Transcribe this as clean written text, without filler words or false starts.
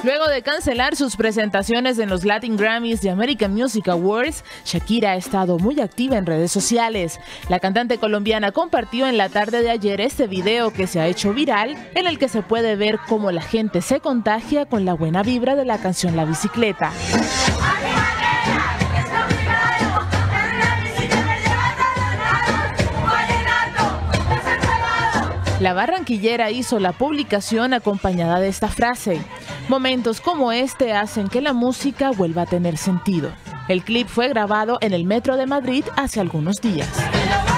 Luego de cancelar sus presentaciones en los Latin Grammys y American Music Awards, Shakira ha estado muy activa en redes sociales. La cantante colombiana compartió en la tarde de ayer este video que se ha hecho viral, en el que se puede ver cómo la gente se contagia con la buena vibra de la canción La Bicicleta. La barranquillera hizo la publicación acompañada de esta frase: "Momentos como este hacen que la música vuelva a tener sentido". El clip fue grabado en el metro de Madrid hace algunos días.